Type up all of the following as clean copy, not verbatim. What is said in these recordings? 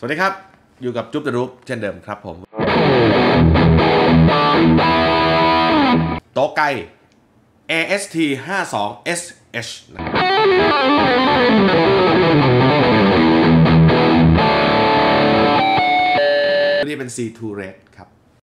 วัสดีครับอยู่กับจุ๊บเดอะรูปเช่นเดิมครับผมโต๊ะไก่ AST 52 SH นี่เป็น C2 Red ครับ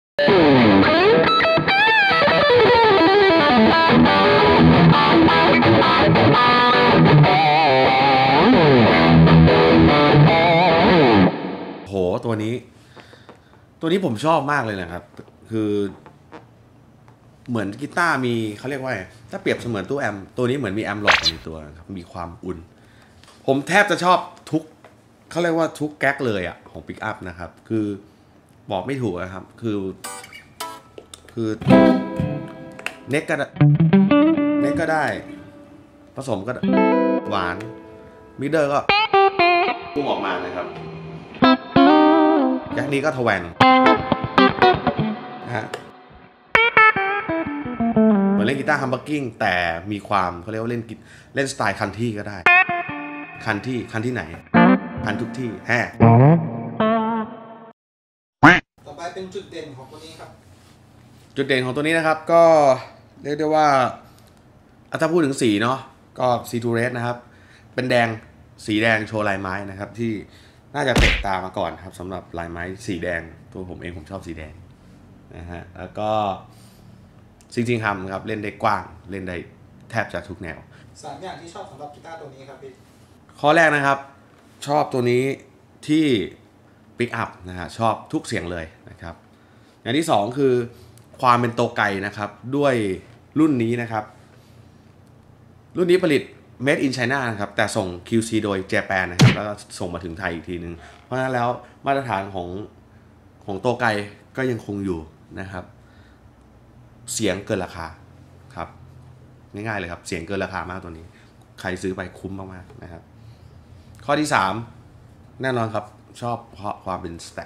โหตัวนี้ผมชอบมากเลยนะครับคือเหมือนกีตาร์มีเขาเรียกว่าถ้าเปรียบเสมือนตู้แอมตัวนี้เหมือนมีแอมหลอดในตัวครับมีความอุ่นผมแทบจะชอบทุกเขาเรียกว่าทุกแก๊กเลยอ่ะของปิกอัพนะครับคือบอกไม่ถูกนะครับคือเน็กก็ได้ผสมก็หวานมิดเดิลก็พุ่งออกมานะครับแก๊กนี้ก็ทแวงนะฮะเหมือนเล่นกีตาร์ฮัมบักกิ้งแต่มีความเขาเรียกว่าเล่นสไตล์คันที่ก็ได้คันที่ไหนคันทุกที่แฮะต่อไปเป็นจุดเด่นของตัวนี้ครับจุดเด่นของตัวนี้นะครับก็เรียกได้ว่าถ้าพูดถึงสีเนาะก็ C2 Red นะครับเป็นสีแดงโชว์ลายไม้นะครับที่น่าจะเตะตามาก่อนครับสำหรับลายไม้สีแดงตัวผมเองผมชอบสีแดงนะฮะแล้วก็จริงๆครับเล่นได้กว้างเล่นได้แทบจะทุกแนว 3 อย่างที่ชอบสำหรับกีตาร์ตัวนี้ครับพี่ข้อแรกนะครับชอบตัวนี้ที่ปิกอัพนะฮะชอบทุกเสียงเลยนะครับอย่างที่2คือความเป็นโตไกนะครับด้วยรุ่นนี้นะครับรุ่นนี้ผลิต Made in China นะครับแต่ส่ง QC โดย Japan นะครับแล้วก็ส่งมาถึงไทยอีกทีนึงเพราะฉะนั้นแล้วมาตรฐานของโตไกก็ยังคงอยู่นะครับเสียงเกินราคาครับง่ายๆเลยครับเสียงเกินราคามากตัวนี้ใครซื้อไปคุ้มมากๆนะครับข้อที่3แน่นอนครับชอบเพราะความเป็นสแต็ก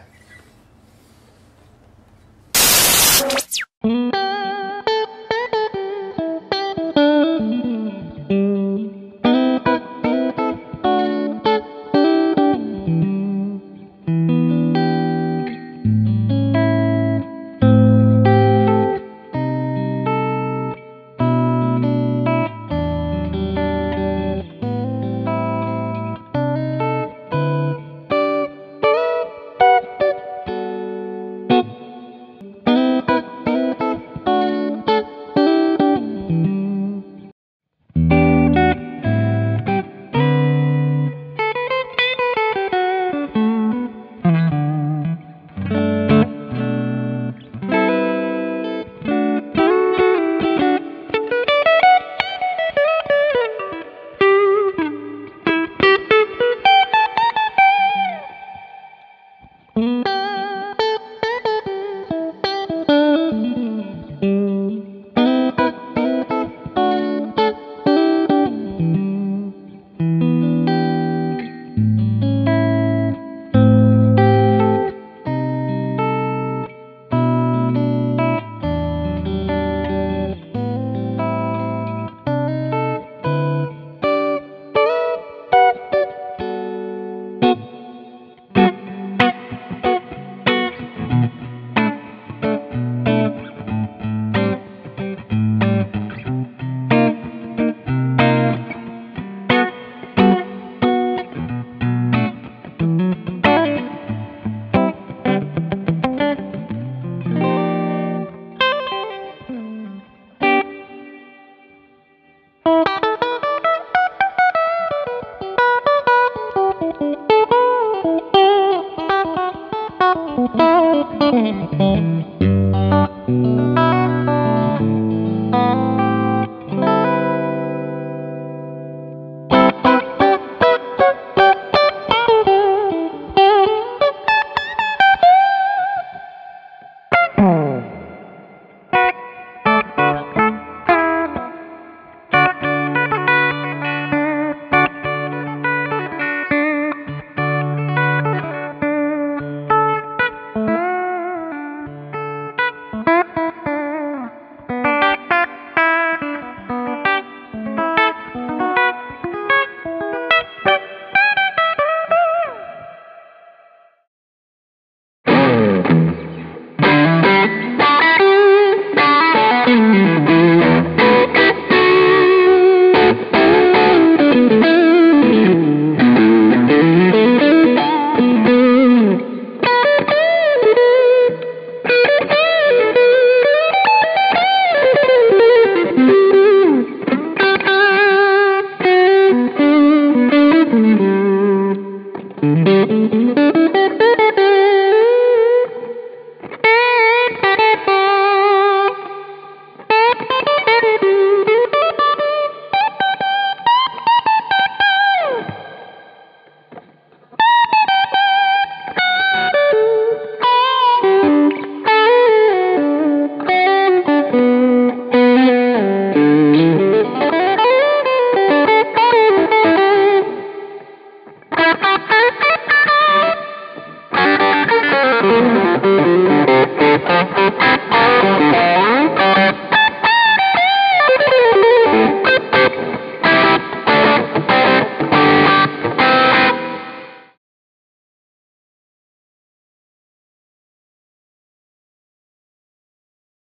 Thank you.